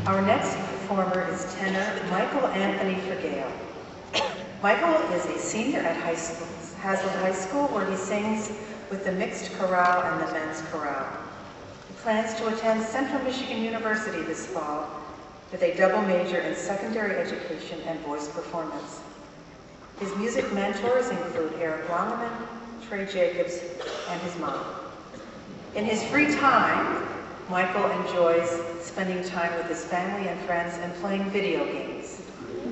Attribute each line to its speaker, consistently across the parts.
Speaker 1: Our next performer is tenor Michael Anthony Fragale. Michael is a senior at Hazlitt High School, where he sings with the mixed chorale and the men's chorale. He plans to attend Central Michigan University this fall with a double major in secondary education and voice performance. His music mentors include Eric Longeman, Trey Jacobs, and his mom. In his free time, Michael enjoys spending time with his family and friends and playing video games.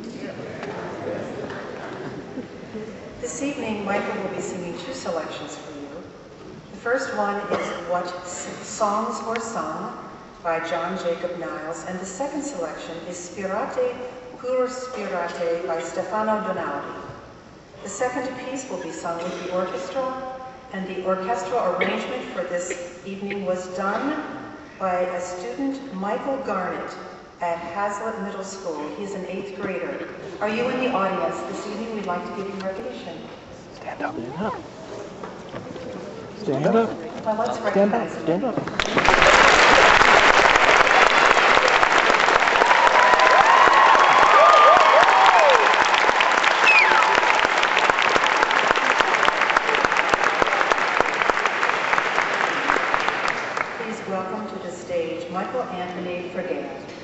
Speaker 1: This evening, Michael will be singing two selections for you. The first one is What Songs Were Sung by John Jacob Niles, and the second selection is Spirate, Pur Spirate by Stefano Donaudy. The second piece will be sung with the orchestra, and the orchestral arrangement for this evening was done by a student, Michael Garnett, at Hazlitt Middle School. He is an 8th grader. Are you in the audience this evening? We'd like to give you recognition.
Speaker 2: Stand up. Stand up.
Speaker 1: Well, let's
Speaker 2: Stand up.
Speaker 1: recognize him.
Speaker 2: Stand up.
Speaker 1: Please welcome to the stage Michael Anthony Fragale.